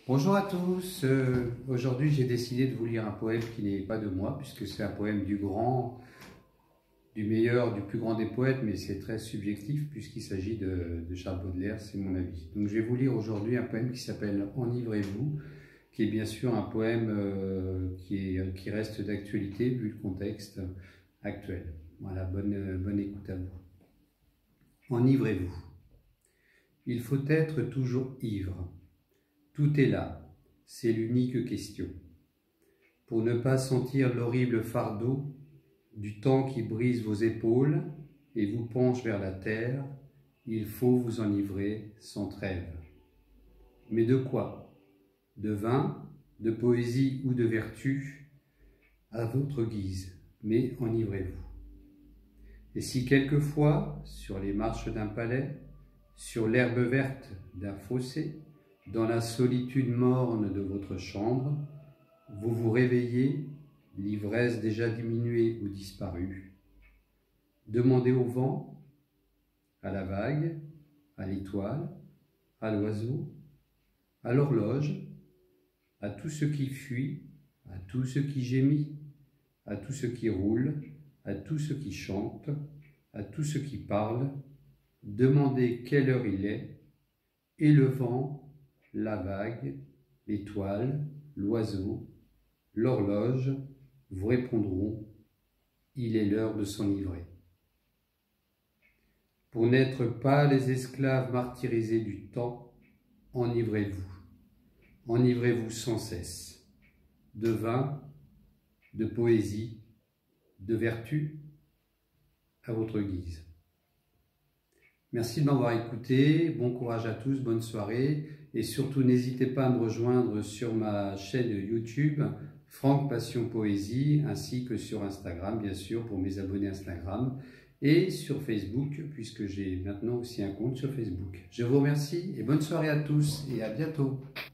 Bonjour à tous, aujourd'hui j'ai décidé de vous lire un poème qui n'est pas de moi, puisque c'est un poème du grand, du meilleur, du plus grand des poètes, mais c'est très subjectif puisqu'il s'agit de Charles Baudelaire, c'est mon avis. Donc je vais vous lire aujourd'hui un poème qui s'appelle « Enivrez-vous », qui est bien sûr un poème qui reste d'actualité vu le contexte actuel. Voilà, bonne écoute à vous. Enivrez-vous. Il faut être toujours ivre. Tout est là, c'est l'unique question. Pour ne pas sentir l'horrible fardeau du temps qui brise vos épaules et vous penche vers la terre, il faut vous enivrer sans trêve. Mais de quoi? De vin, de poésie ou de vertu? À votre guise, mais enivrez-vous. Et si quelquefois, sur les marches d'un palais, sur l'herbe verte d'un fossé, dans la solitude morne de votre chambre, vous vous réveillez, l'ivresse déjà diminuée ou disparue. Demandez au vent, à la vague, à l'étoile, à l'oiseau, à l'horloge, à tout ce qui fuit, à tout ce qui gémit, à tout ce qui roule, à tout ce qui chante, à tout ce qui parle. Demandez quelle heure il est, et le vent, la vague, l'étoile, l'oiseau, l'horloge vous répondront « Il est l'heure de s'enivrer ». Pour n'être pas les esclaves martyrisés du temps, enivrez-vous. Enivrez-vous sans cesse, de vin, de poésie, de vertu, à votre guise. Merci de m'avoir écouté, bon courage à tous, bonne soirée et surtout n'hésitez pas à me rejoindre sur ma chaîne YouTube Franck Passion Poésie ainsi que sur Instagram bien sûr pour mes abonnés Instagram et sur Facebook puisque j'ai maintenant aussi un compte sur Facebook. Je vous remercie et bonne soirée à tous et à bientôt.